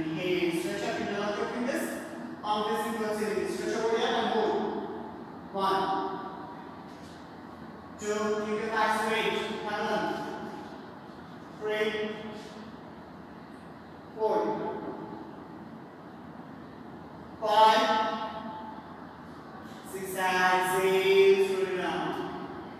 Inhale, stretch up, interlock your fingers. Palm facing towards your knees. Stretch over here and hold. 1, 2, keep your back straight. 3, 4, 5, 6, exhale, slow it down.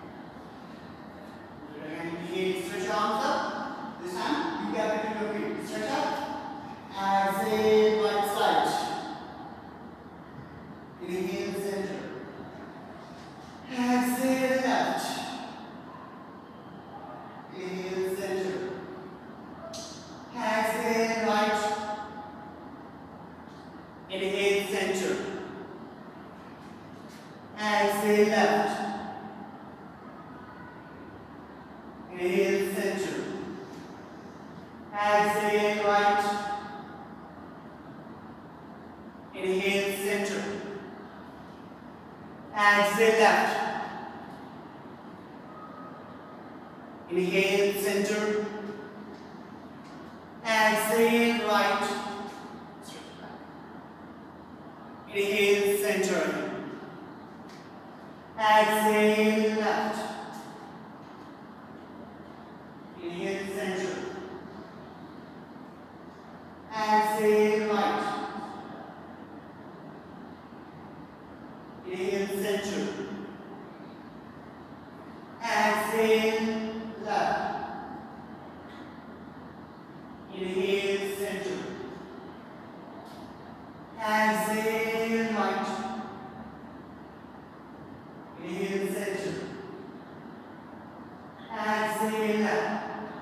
Inhale, stretch your arms up. This time, you get between your feet. Stretch up. Exhale, right side. Inhale, center. Exhale, left. Inhale, center. Exhale, right. Inhale, center. Exhale, left. Inhale, center. Exhale, right. Inhale, center. Exhale, left. Inhale, center. Exhale, right. Inhale, center. Exhale, left. Inhale, center. Exhale, right. Inhale, center. Exhale, left. Inhale, center. Exhale, right. Inhale, center. Exhale, left.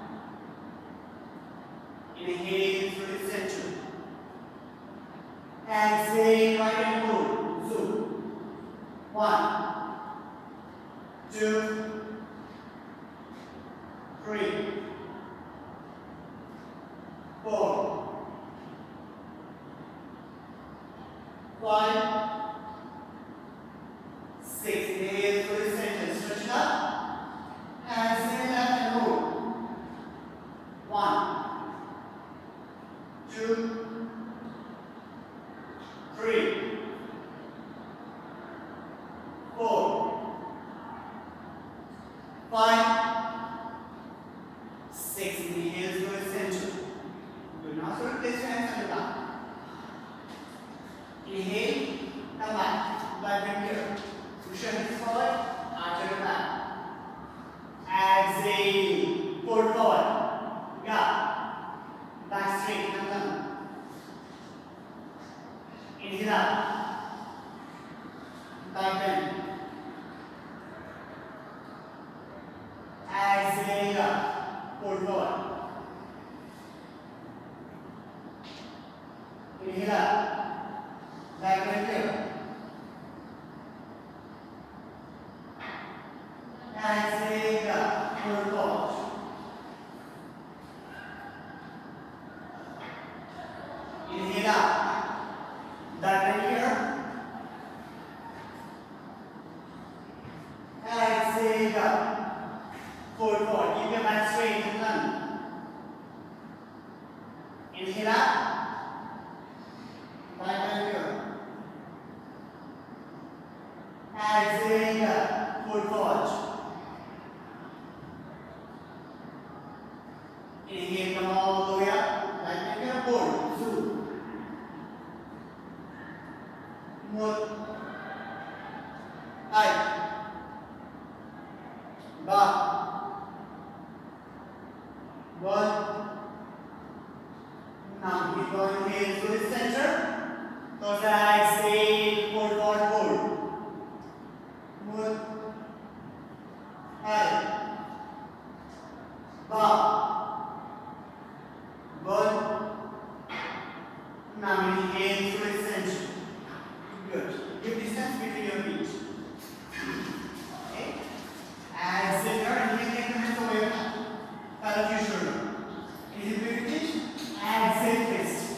Inhale, through the center. Exhale, right and hold. Zoom. 1, 2, 3, 4, 5, 6. Inhale through the center. Stretch it up. Exhale, left and hold. 1, 2, 3, 4, 5, 6. Inhale through the center. Good. Now sort of place your hands on the back. Inhale, come back. Back bend here. Push your hips forward. Arch your back. Exhale. Fold forward. Yeah. Back straight. Come down. Inhale up. Back bend. Exhale up. Fold forward. Inhale up. Back bend here. Exhale up. Fold forward. Inhale up. Back bend here. Exhale up. Fold forward. Keep your back straight and run. Inhale up. Back bend here. Exhale up. Fold forward. Inhale, come all the way up. Back bend here. Hold. Zoom. Move. Right. Back. 1. Now keep going. Inhale to the center. Toes exhale. Fold forward. Hold. Move. Right. Back. 1. Now inhale to the center. Good. Give distance between your feet. Okay. Exhale here. Inhale, take the hands over your back. Parallel to your shoulder. Inhale, big reach. Exhale, twist.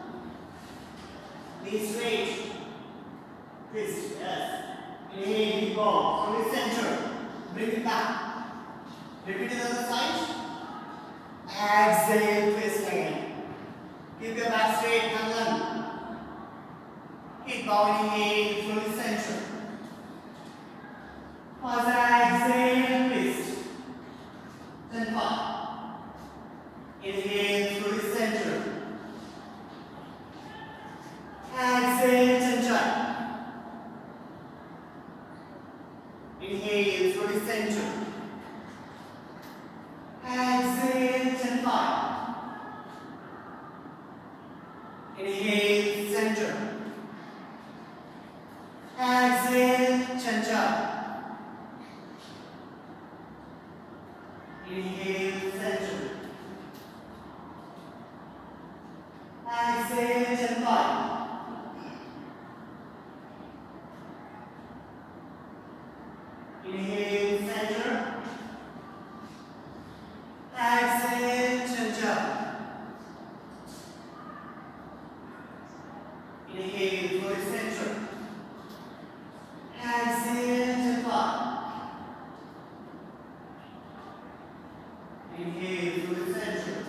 Knees straight. Twist. Yes. Inhale, deep ball. From the center. Bring it back. Repeat it on the side. Exhale, twist again. Keep your back straight, come on. Keep bowing in, slowly center. Pause, exhale, twist. Then pop. Inhale, slowly center. Exhale, chin jump. Inhale, slowly center. Exhale, chin pop. Inhale, center. Exhale, chin jump. Inhale, center. Exhale, chin pop. Inhale, center. Exhale, chin jump. Inhale, fully center. Exhale, chin pop. Inhale, fully center.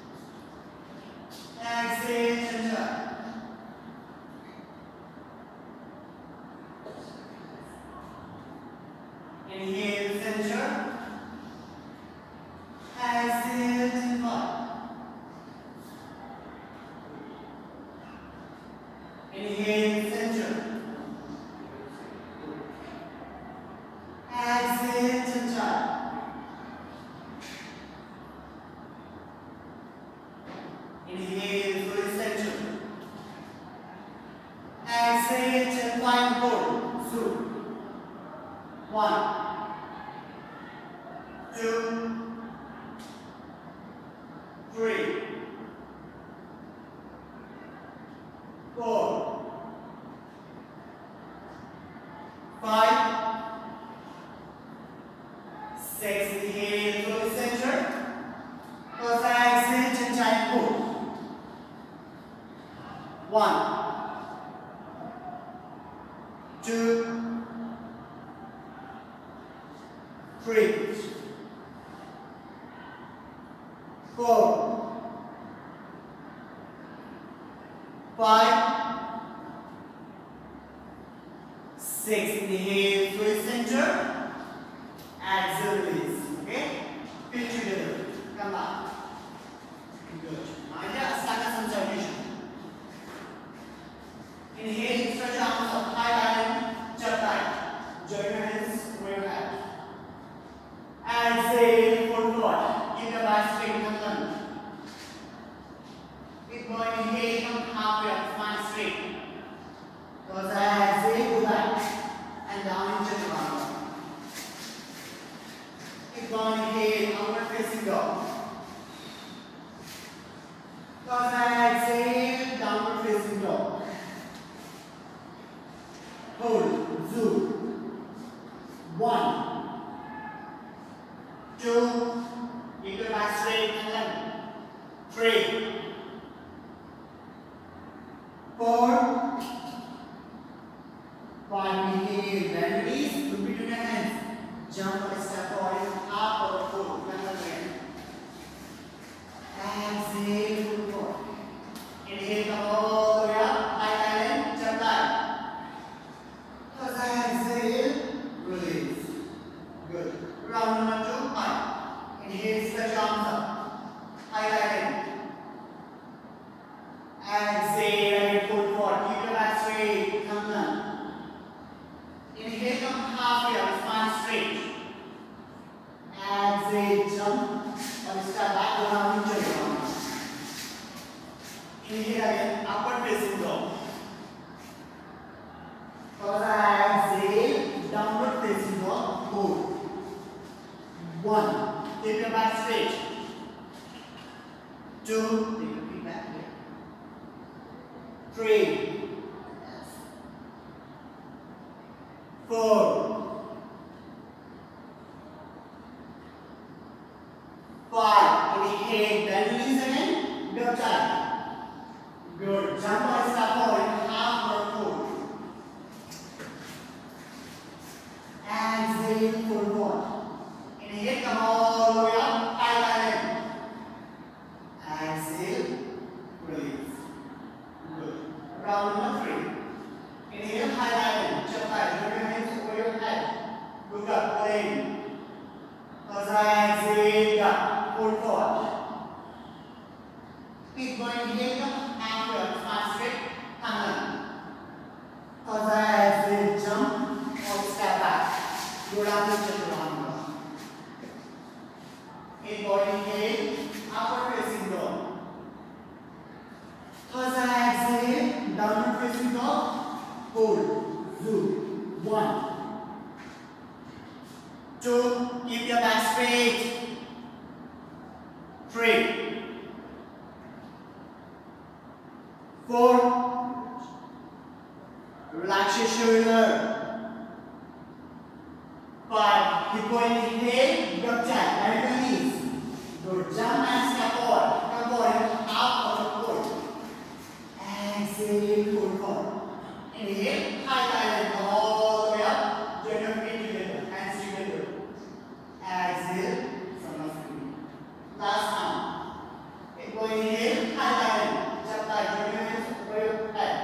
Exhale, chin jump. Inhale, center. Exhale, chin pop. Inhale, center. Exhale, chin jump. Inhale, fully center. Exhale, chin point hold. Zoom. 1, 2, 3, 4, 5, 6. Inhale, fully center. Close exhale, chin giant hold. 1, 2, 3, 4, 5, 6. Inhale, fully center. Exhale, release. Okay? Feet together. Come back. Good. Now here, Ashtanga Sanchalation. Inhale, stretch arms up, high line, jump right. Join your hands over your head. Exhale, forward. Keep your back straight, come on. Keep going, inhale, come halfway up, spine straight. Close, exhale, go back. And down into the ground. Keep going, inhale, outward facing dog. Close, exhale, downward facing dog. Hold, zoom. 1, 2, keep your back straight, and then 3, 4, 5. Inhale, then release. Look between your hands. Jump or step forward, half or full. Come again. Exhale, forward. Inhale, come all the way up. High line, jump back. Close, exhale, release. Good. Round number 2, high. Inhale, stretch arms up. High line. Exhale, pull forward. Keep your back straight. Come down. Inhale, come halfway up, spine straight. Exhale, jump. Or step back, go down into the ground. Inhale again, upward facing dog. Close, exhale, downward facing dog. Hold. 1. Keep your back straight. 2. Take your feet back here. 3. 4, 5. Inhale, then release again. Go tight. Good. Jump or step forward. Half or full. Exhale, forward. Inhale, come all the way up. High line. Exhale, release. Round number 3. Inhale, high diamond. Jump high. Put your hands over your head. Look up, pull in. Exhale, down. Pull forward. Keep going. Inhale, and up. Smart straight. Come on. Exhale, jump or step back. Go down to chaturanga. Inhale, upward facing dog. Exhale, downward facing dog. Hold. Zoom. 1, 2. Keep your back straight. 3, 4. Relax your shoulder. 5. Keep going. Inhale. Drop jack. Bend your knees. Go jump and step forward. Come forward. Half of the core. Exhale. Pull forward. Inhale. High diamond. All the way up. Join your feet together. Hands together. Exhale. Samasthiti. Last time. Keep going. Inhale. High diamond. Jump high. Join your hands over your head.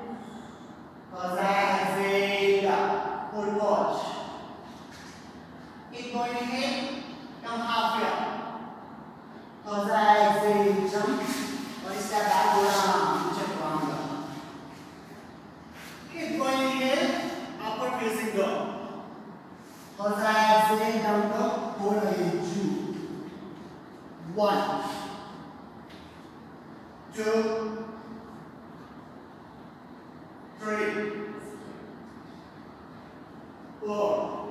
Exhale. Pull forward. Keep going. Inhale. Come halfway up. Exhale. Jump. Or step back. Go down. Chaturanga. Keep going. Inhale. Upward facing dog. Exhale. Down dog. Hold again. 2, 1, 2, 3, 4,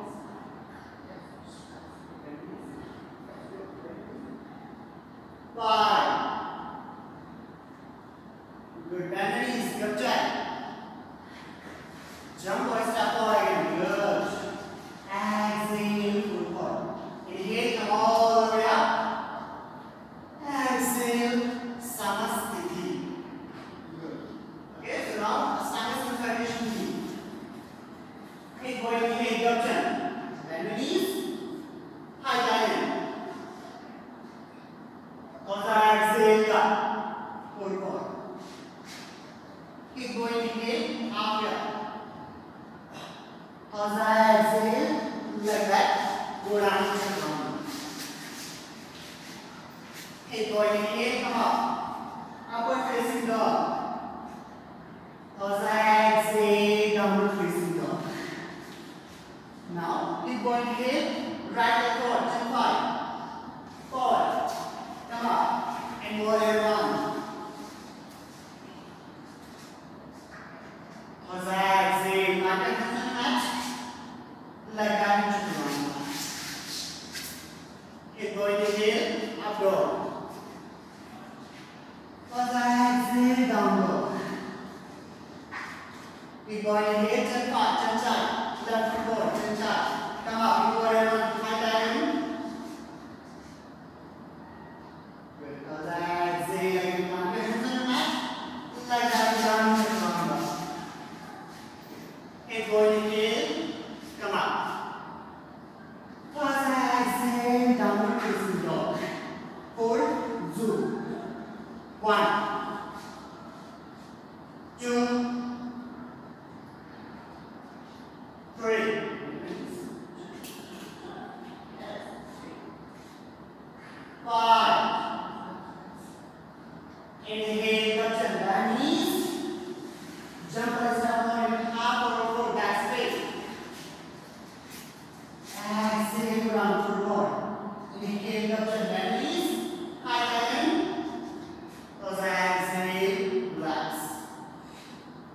5. Good. Bend the knees. Good job. Jump or step forward again. Good. Exhale. Pull forward. Inhale. Come all the way up. Exhale. Samasthiti. Good. Okay. So now Ashtanga Samsarishni. Keep going. Inhale. Good jump. Bend the knees. High diamond. Exhale. Up. Pull forward. Keep going. Inhale. Halfway up. Exhale. Like that. Go down to the ground. Keep going. Inhale. Come up. Upward facing dog. Exhale. Downward facing dog. Now keep going. Inhale. Right leg forward. Jump high. Forward. Come up. And warrior 1. Exhale. Like that. Like that into the ground. Keep going. Inhale. Up dog. Exhale. Down dog. Keep going. Inhale. Turn fast. Turn side. Left foot forward. Turn side. Come up. You warrior 1. High diamond. Good. Exhale. Again. Like that. Down into the ground. Keep going. Inhale. Come up. Exhale. Downward facing dog. Hold. Zoom. 1, 2, 3, 5. Inhale. Touch and bend knees. Jump or step on half or foot. Back straight. Exhale. Round forward. Inhale. Touch and bend knees. High diamond. Exhale. Relax.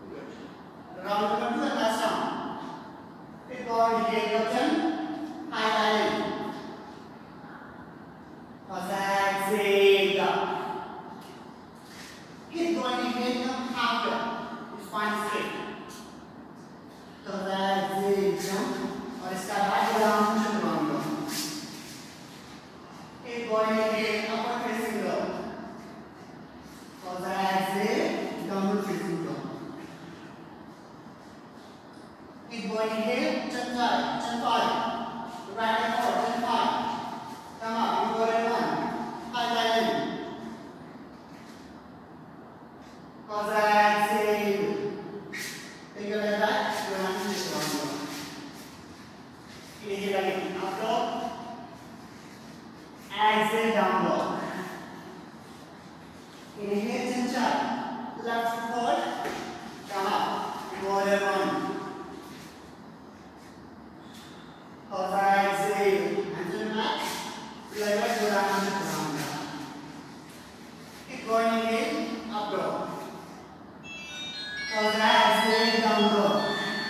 Close your eyes, exhale, down dog.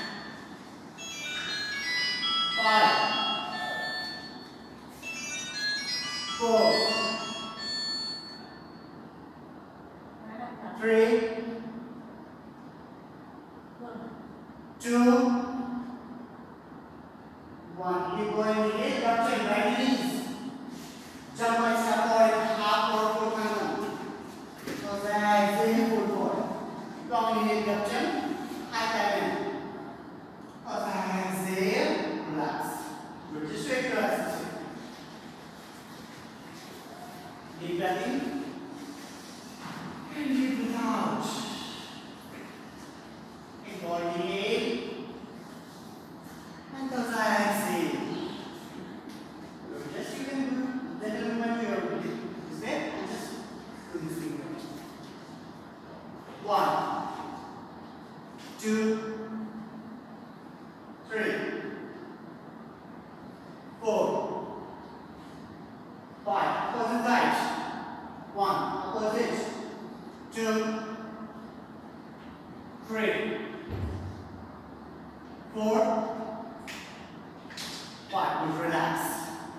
5, 4, 3, 2, 1. Keep going. Inhale, capture right knees. Jump and step forward in half or full kangan. Close your eyes, exhale, full forward. Long inhale, capture. High diamond. Close your eyes, exhale, relax. Good. Just straight relax. Deep breath in. And deep breath out. Inhale. And close your eyes, exhale. Just you can do that movement you are doing. Is there? And just do this finger. 1, 2, 3, 4, 5. Opposite side. 1. Opposite. 2, 3, 4, 5. Good. Relax.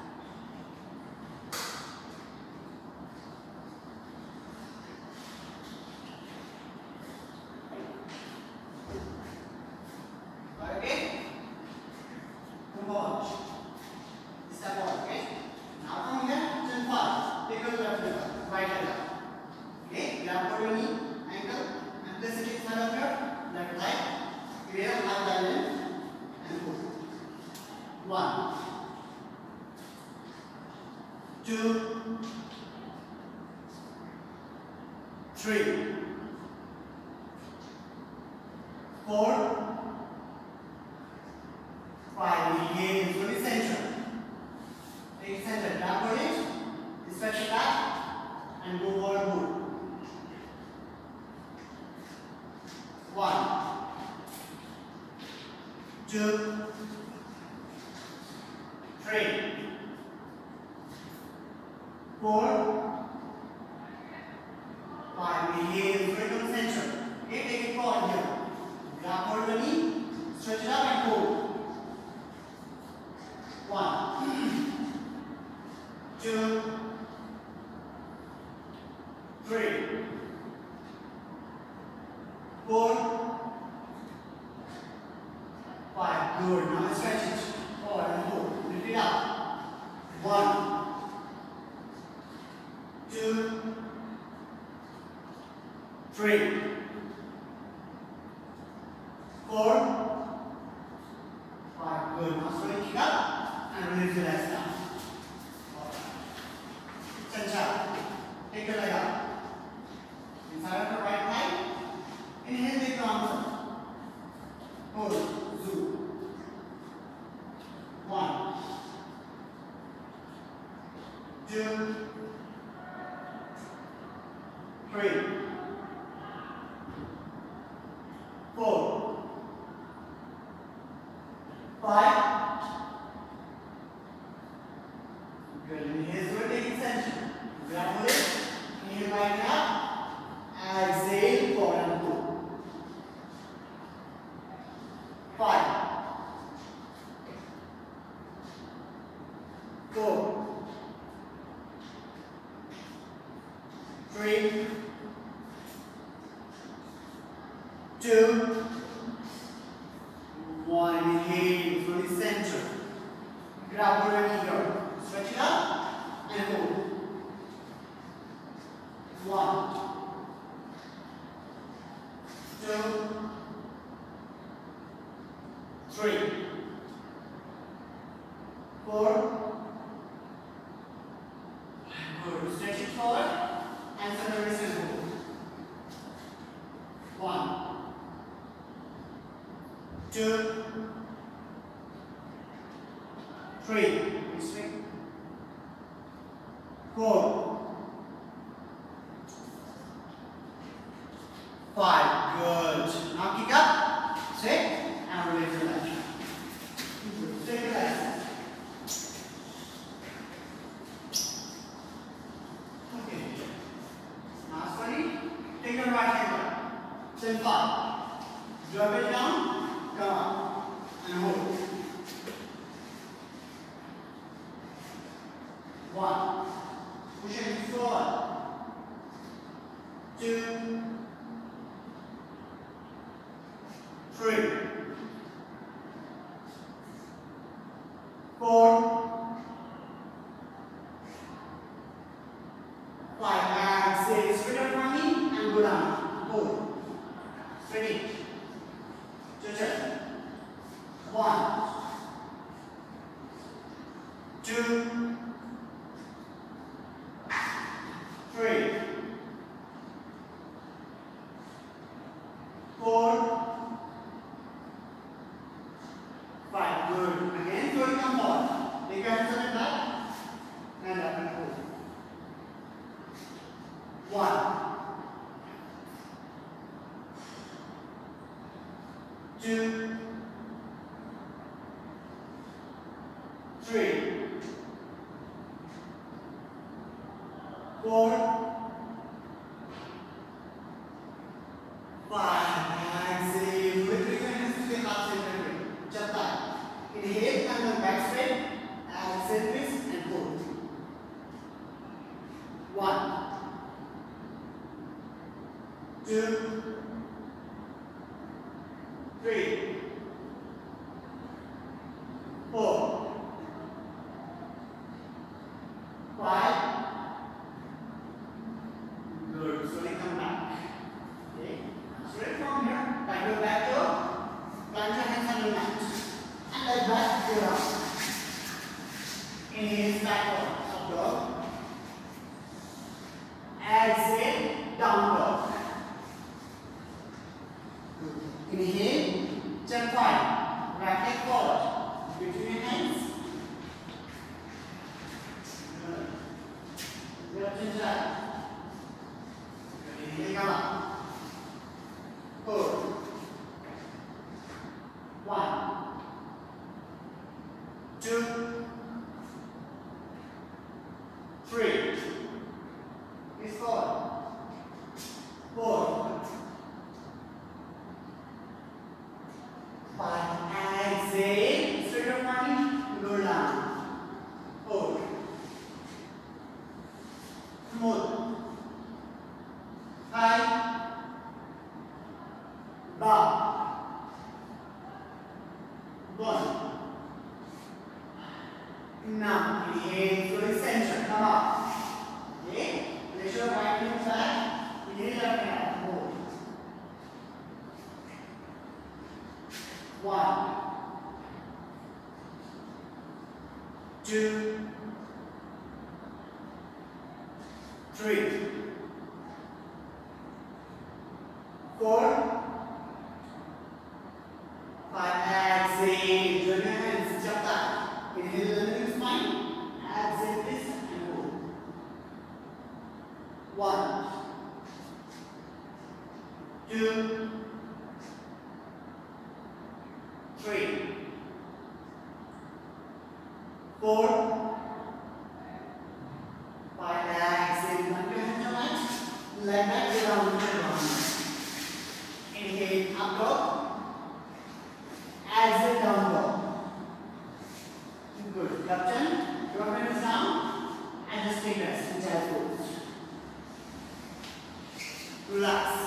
Okay? Move on. Step on, okay? Now from here, turn fast. Take a left leg, right leg. Okay? Grab for your knee, ankle, and place it inside of your left leg. Clear, high balance, and pull. 1, 2, 3, 4, 5. Inhale, slowly center. Take center, grab for it, stretch it back, and go forward, move. 1, 2, 3, 4, 5. Inhale, slowly come center. Okay, take it forward here. Grab for your knee, stretch it up and pull. 1, 2, 3, 4, 5. Good. Now stretch it forward and pull. Lift it up. 1, 2, 3, 4, 5. Good. Now slowly kick up and release your legs down. Center. Take your leg up. Inside of the right leg. Inhale, take the arms up. Hold. Zoom. 1, 2, 3, 4, 5. Good. Inhale, so take it center. Grab it. Inhale, right up. Exhale, forward and pull. 5, 4, 3, 2, 1. Inhale, slowly center. Grab your knee here. Stretch it up and hold. 1, 2, 3, 4. Good. Stretch it forward and center wrist and hold. 1, 2, 3. Straight. 4, 5. Good. Now kick up, straight, and release your leg. Straight your legs. Okay. Now slowly take your right hand up. Then 5, Drop it down, come up, and hold. 1. Push it forward. 2, 3, 4, 5. And say straight up from me and go down. Hold. Straight. Just 1, 2, 3, 4, 5. Good. Again, so you come forward. Take your hands on the back and up and hold. 1, 2, 3, 4, 5. And say, with your hands to the half center. Jump back. Inhale and then back straight. Exhale twist and hold. 1, 2, 3, 4, 5. Good. Slowly come back. Okay. Straight from here. Back your back toe. Plant your hands on your mat. And like that, go down. Inhale, backward. Up dog. Exhale, down dog. Good. Inhale, jump high. Right leg forward. Between your hands. Good. Left and right. Inhale, come up. Hold. 1, 2, 3. Is forward. 4, 5. Exhale. Straight up running. Go down. Hold. Smooth. High. Bow. 1. Now, inhale, fully center, come up. Okay? Place your right hand back, inhale, left hand, hold. 1, 2, 3, 4, 5. Exhale. Join your hands. Jump back. Inhale, lengthening spine. Exhale this and hold. 1, 2, 3, 4, 5. Exhale. Plant your hands on mat. Let that go down and round. Inhale, up dog. Exhale, down dog. Good. Left hand, your hand is down, and just take rest in child pose. Relax.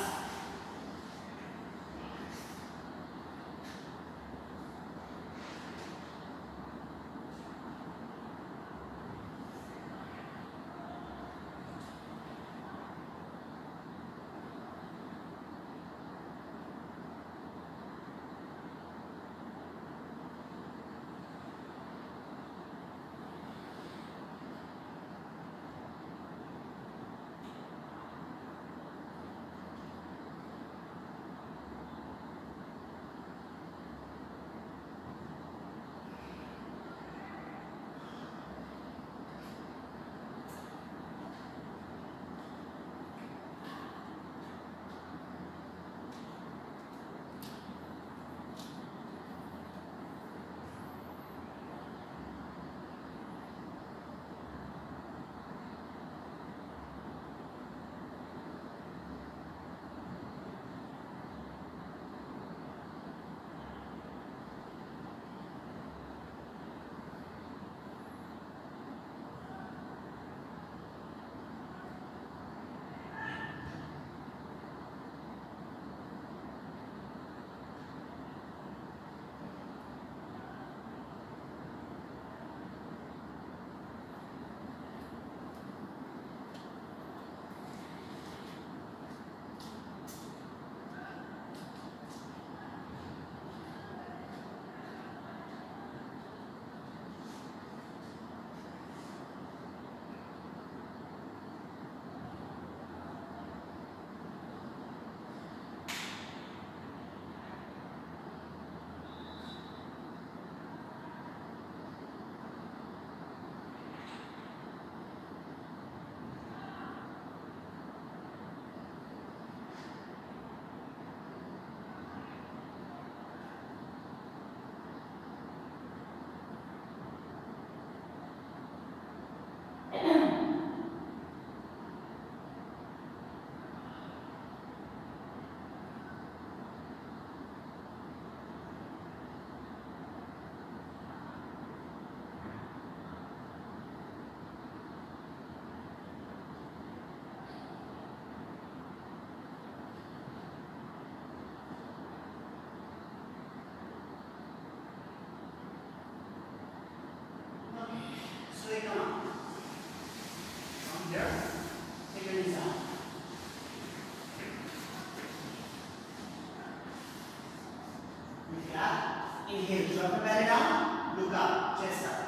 Yeah. Inhale, drop the belly down. Look up, chest up.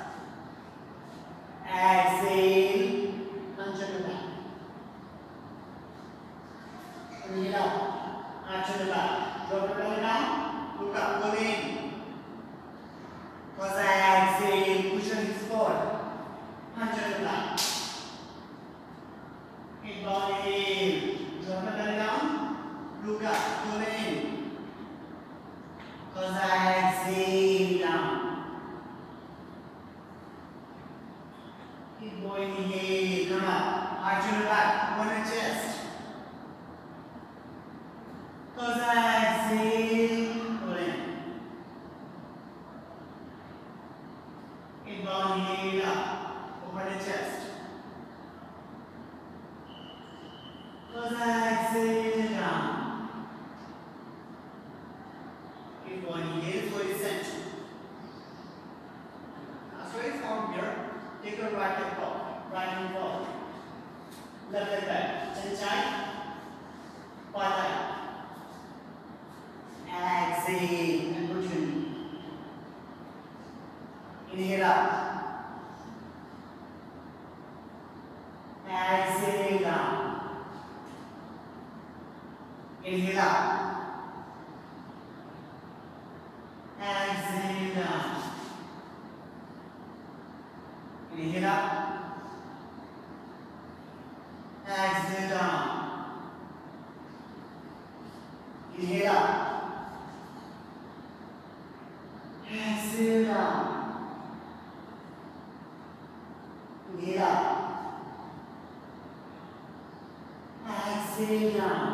Exhale, hunch on the back. Inhale out, arch on the back. Drop the belly down. Look up, pull in. Cause exhale, push your hips forward. Hunch on the back. Inhale, drop the belly down. Look up, pull in. Cause exhale down. Keep going, inhale, come up. Arch on the back, open your chest. Cause exhale, pull in. Inhale up, open your chest. Cause exhale down. Keep going, inhale for your center. Now straight from here, take your right leg forward, right hand forward. Left leg back, chin tight, quad tight. Exhale and put your knee. Inhale up. Exhale down. Inhale up. Exhale down. Inhale up. Exhale down. Inhale up. Exhale down. Inhale up. Exhale down.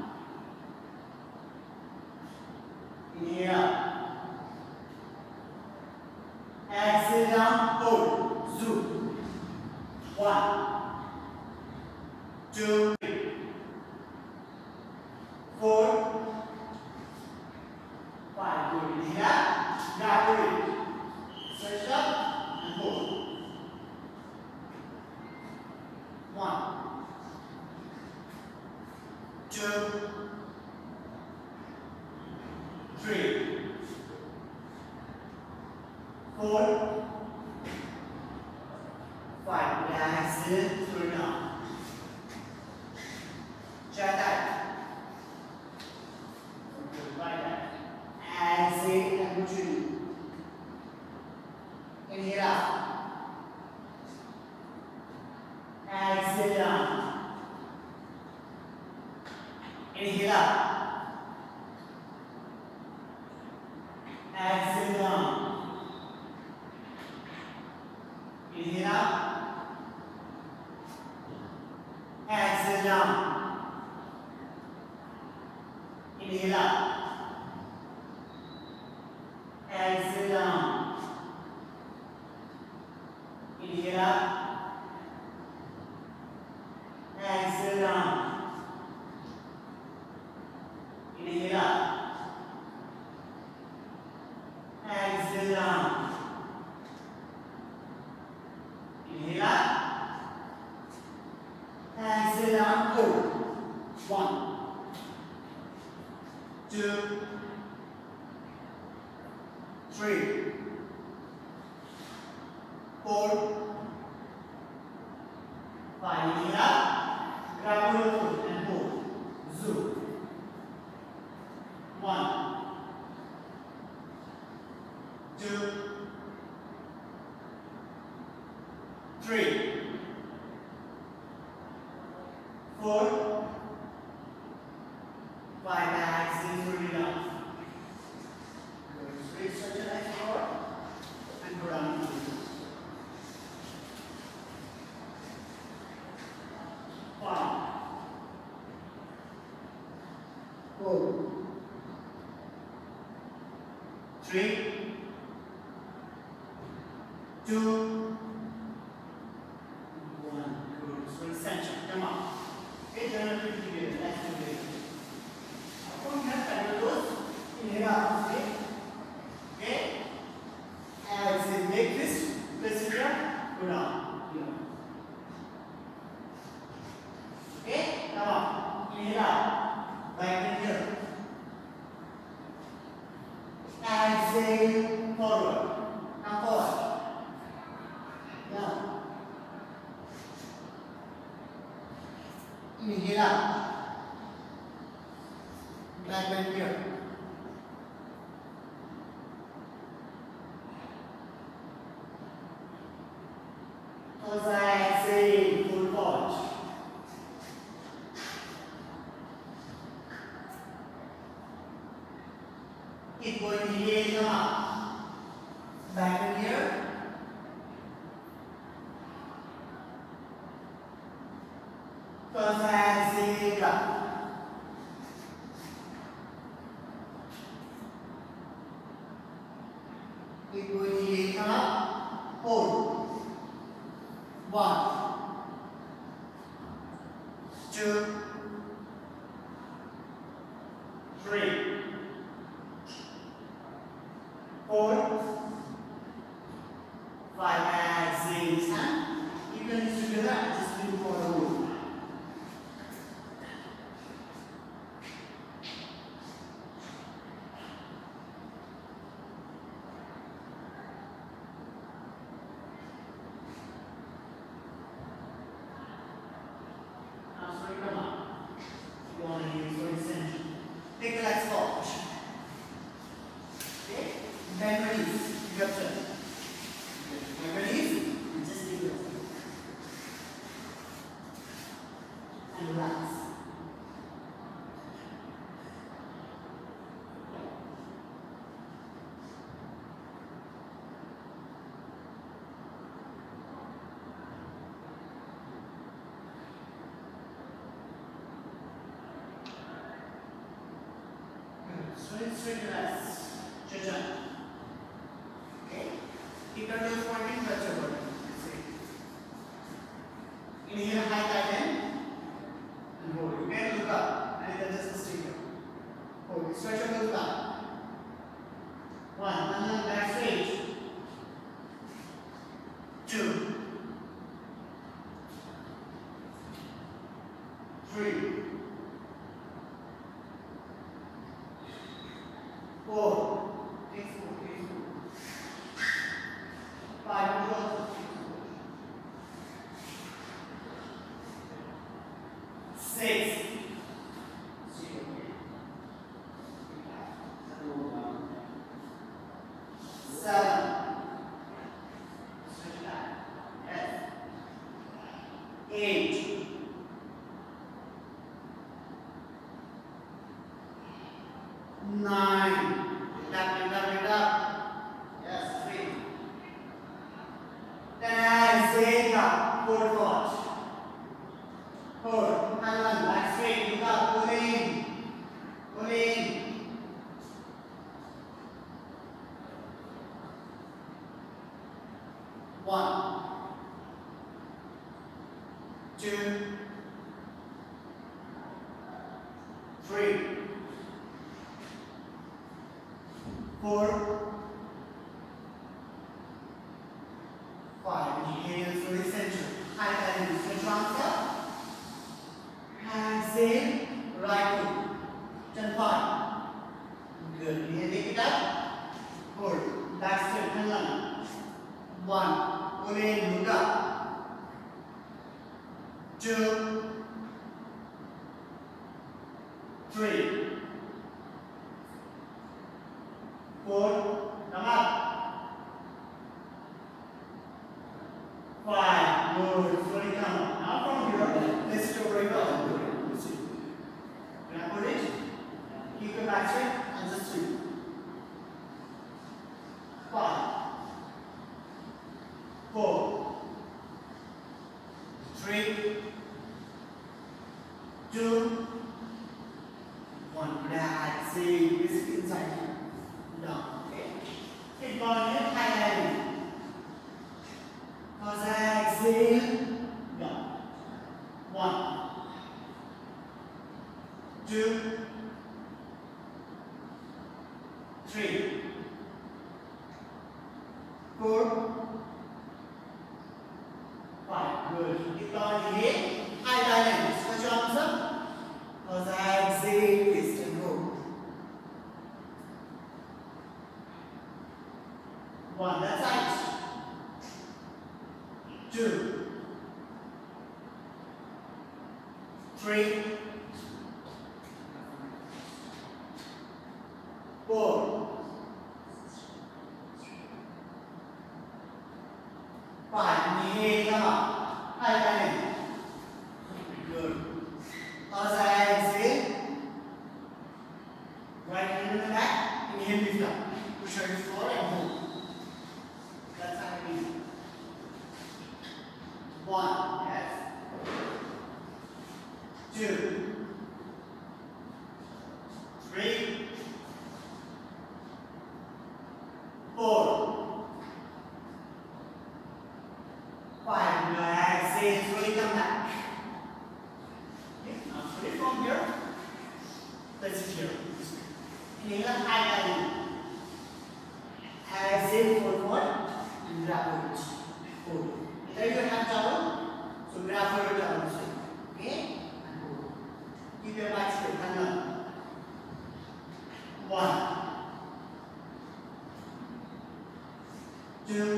Inhale up. Exhale down. Hold. Zoom. 1, 2, 3, 4, 5. Good. Inhale up. Grab it. Stretch up and hold. 1, 2, 3, 4, 5. Relax it. Slow down. Chair tight. Okay, right back. Exhale and put your knee. Inhale up. Exhale down. Inhale up. Exhale down. Inhale up. Exhale down. Inhale up. Exhale down. Inhale up. Exhale down. Inhale up. Exhale down. Inhale up. Exhale down. Hold. 1, 2, 3, 4, 5. Inhale up. Grab your foot and hold. Zoom. 1, 2, 3, 4, 5. Exhale, pull it down. Good. Straight stretch your legs forward and go down. 5, 4, 3, 2, 1. Good. Swing center. Come on. Okay, turn it together. Let's do it. From here, pedal toes. Inhale up. Okay. Exhale. Make this. Place it here. Go down. Here. Okay. Come on. Inhale up. Right in here. exhale, forward. Now forward. Down. Inhale up. Back bend here. As I exhale, full forward. Keep going, inhale, come up. Back in here. As I exhale, up. Keep going, inhale, come up. Hold. 1, 2, 3, 4, 5, exhale this time. You can use together, just do for a roll. Take the legs forward. Okay? Bend your knees. Your turn. Bend your knees and just leave it. And relax. Straight legs. Your turn. Okay? Keep your toes pointing, touch your body. Inhale, high thigh bend. And hold. You can look up. And you can just stay here. Hold. Stretch your toes back. 1. And then back straight. 2. 3. 4. 5. 6. 7. 8. 9. Lift up. Yes, 3. Then exhale up. Forward foot. Hold. And one. Back straight. Look up. Pull in. Pull in. 1. 2. 3. 4, 5. Inhale for the center. High thigh bend. Switch arms up. Exhale. Right foot. Turn 5. Good. Inhale. Take it up. Hold. Back step. And 1. Pull in. Look up. 2. 3. 4, come up. 5, good, slowly come up. Now from here, let's go right up. Can I put it? Keep your back straight and just sweep. 5, 4, 3, 2, 1. That's it. This is inside here. Down. Okay. Keep going here. High hand. As I exhale. Down. 1, 2, 3, 4, 5. Good. Keep going here. High balance. Switch arms up. As I exhale, twist and roll. One, that side. Two, three, four, five. Inhale, come up. High time. Good. As I exhale, right hand in the back. Inhale, lift up. Push your hips forward and hold. That's how it is. One, yes. Two, three, four, five. Exhale, slowly come back. Okay, now slowly from here. Let's sit here. Inhale, high time. Exhale, forward and grab it. Hold. Either you have towel, so grab your towel this way. Okay? And hold. Keep your back straight. Hang on. One, two,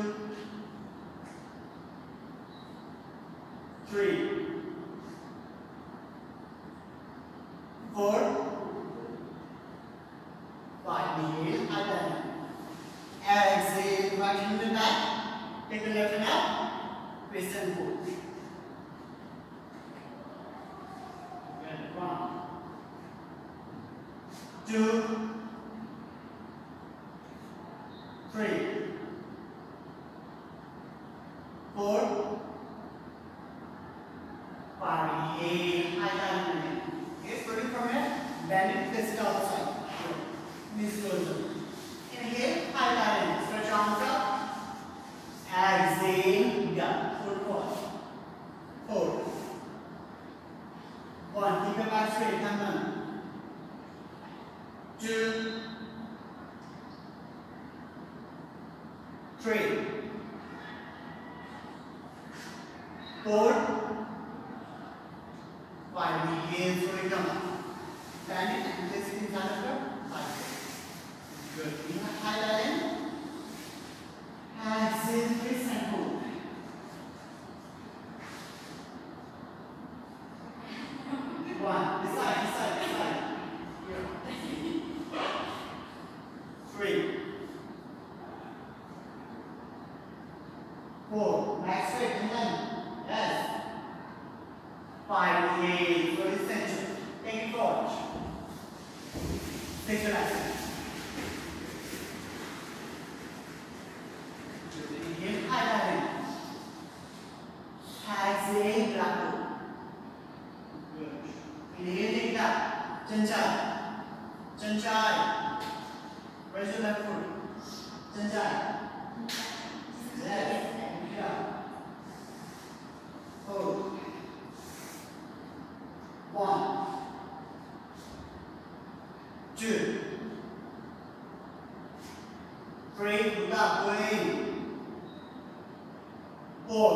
three, four, five. Inhale, high time. Exhale, right hand in the back. Take the left hand out. Twist and pull. Good. One, two, three, four, five. Inhale, high time. Okay, starting from here. Bend it, twist it outside. Good. Knees closer. Inhale, high time. Stretch arms up. Exhale, down. Foot forward. Hold. One, keep your back straight. Hang on. Two, three, four, five. Inhale, slowly come up. Bend it and place it inside of your thigh. Good. Inhale, high line. Exhale, twist and pull. One, this side. Here. Three, four. Back straight and then. Yes. Five. Inhale, slowly center. Take it forward. Take your left side. Inhale, high line. Exhale, grab. Good. Inhale, take it up. Chanchai. Raise your left foot. Chanchai. Yes. Pick it up. Hold. One, two, three. Look up. Go in. Four,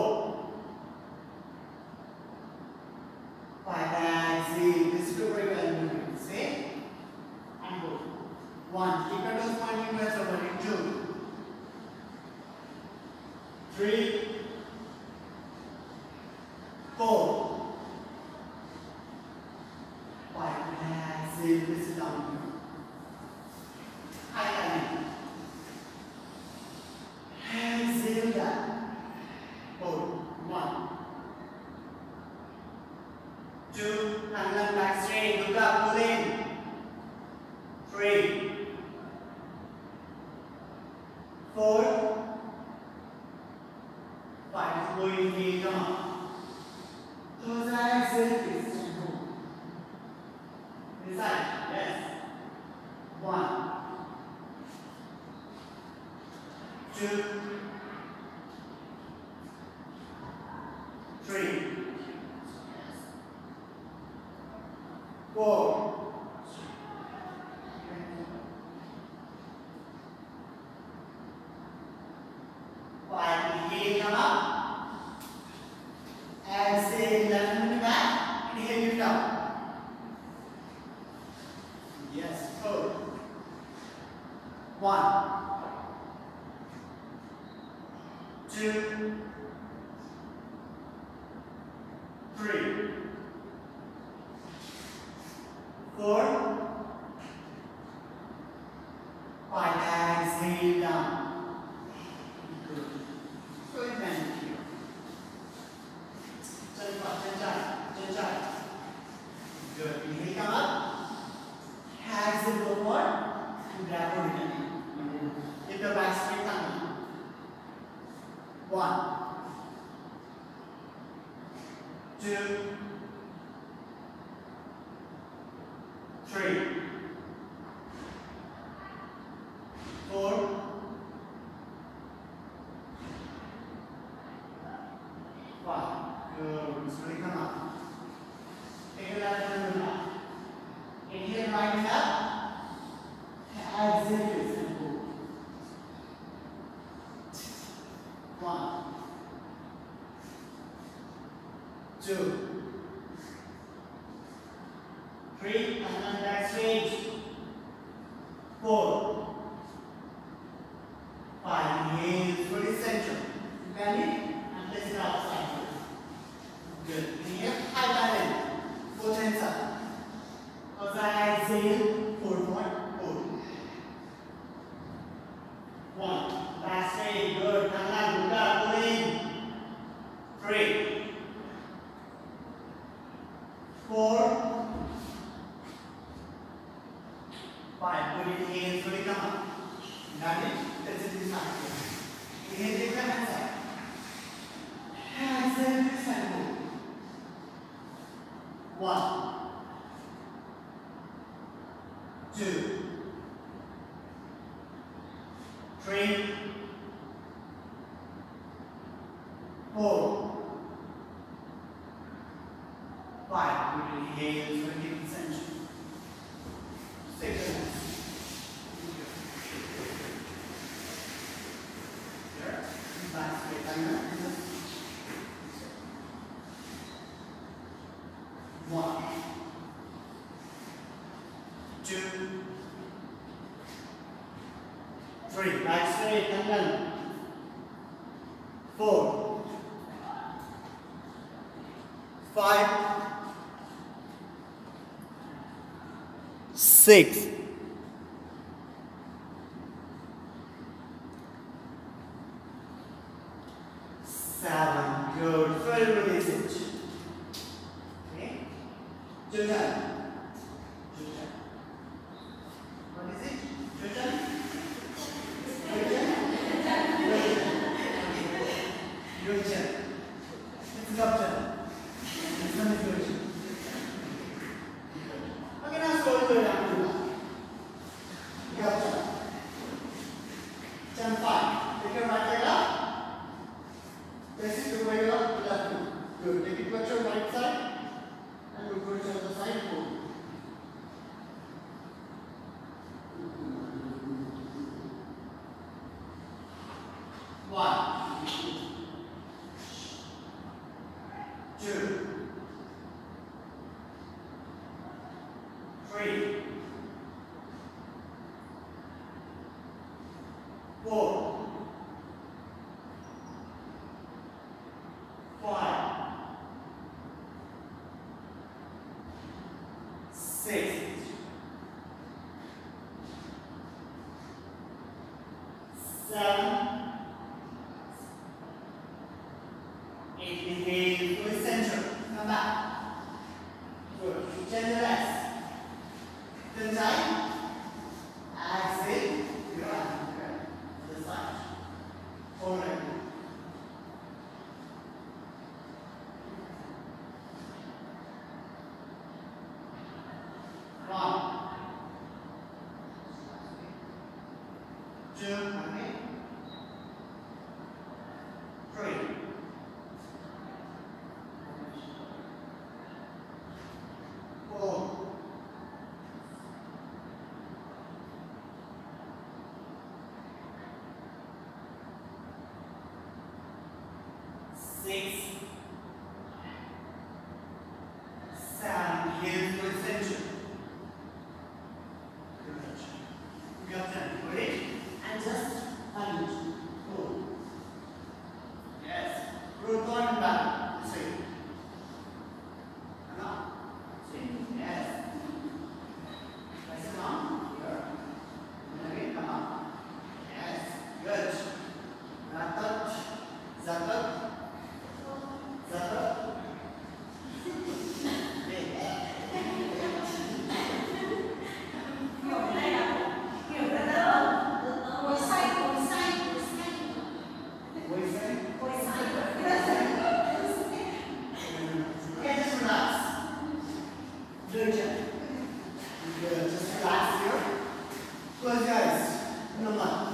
five. Exhale. This is very well. Say and go. One. Keep your toes pointing towards the body. Two, three, four, five. Exhale. This is down. High line. Exhale down. Hold. One, two, and then back straight. Look up, pull in. Three, four, five. Go in, come on. Close eyes, twist and hold. This side, yes. One, two, three, four, five. Inhale, come up. Exhale, left hand in the back. Inhale, lift up. Yes, hold. One, 2, 3, 4, 5. Exhale down. Good. So it went here. Good. Inhale, come up. Exhale forward and grab your return. If your back straight, come up. 1, 2, 3, 4, 5. Good. Slowly come up. Take a left and up. Inhale, right hand up. Exhale, twist and go. 1, 2, 3, and then back straight. 4, 5. Inhale, fully center. Belly and place it outside. Good. Inhale, high balance. Both hands up. Outside, exhale, 4.4. 1. Back straight. Good. Kanan, buka, pull in. 3, 4, 5. Put it in, slowly come up. Got it? That's it. This side. Inhale, take the hand side. Exhale, this side. 1, 2, 3, 4, 5. We inhale, so keep the center. 6. Here, back straight line. 1, 2, 3. Back straight and then 4, 5, 6, 7. Good. Fully release it. Okay. Jordan. What is it? Jordan? Your turn. It's your turn. This one is your turn. Okay, now slowly go down to that. Your turn. Turn 5. Take your right leg up. Press it to where you are. Left knee. Good. Take it to your right side. And we'll go to the other side. Hold. 1, 2, 3, 4, 5, 6, 7, 8. Inhale, fully center. Come back. Good. Gentle rest. Then time. Exhale. Your hand. To the side. Hold it. 1, 2, 3, 4, 6, 7. Here's your center. Good. Your turn. Put it and just punch. 4, Good going back. Same. Come on. Same. Yes. Nice and long. Here. And again, come on. Yes. Good. Zatat. Zatat. Zatat. Good job. Good. Just relax here. Close your eyes. No more.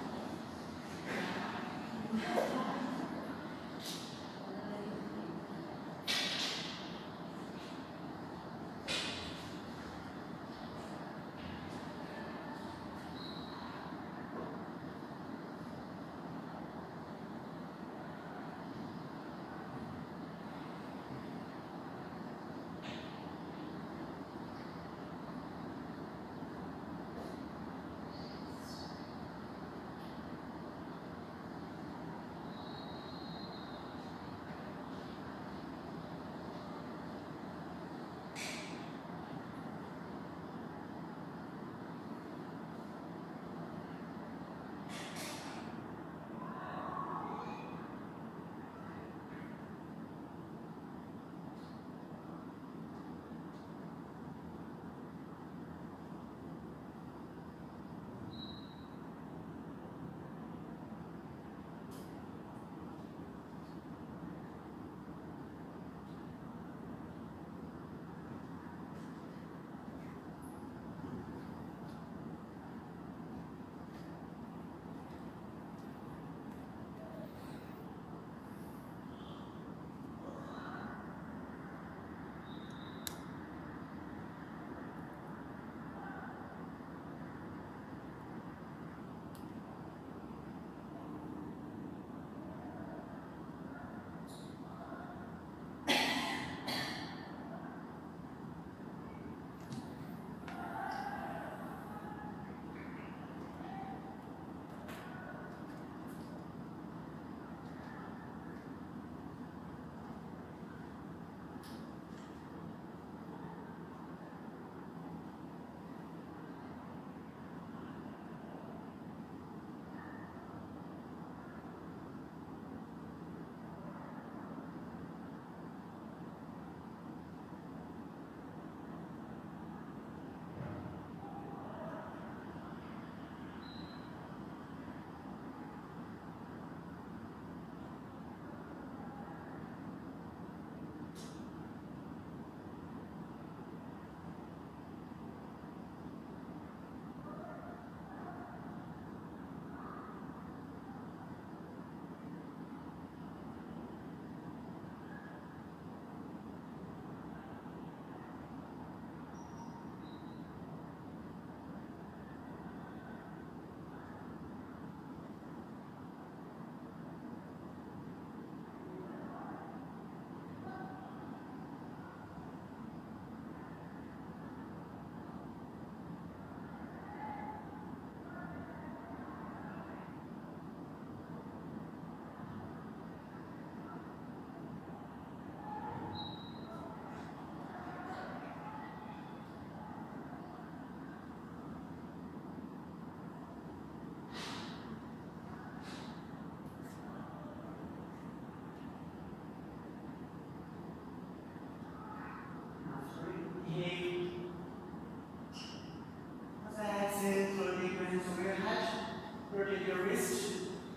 Rotate your wrist.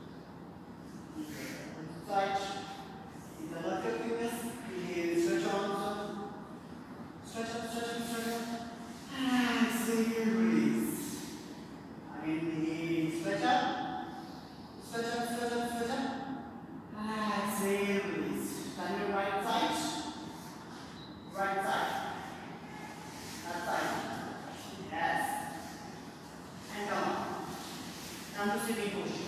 Tight. In the left of fitness. Stretch on. Stretch up, stretch up, stretch up. Exhale, release. Again, stretch up. Stretch up, stretch up, stretch up. Exhale, release. Turn your right side. Right side. That side. Yes. And down. Down to sitting position.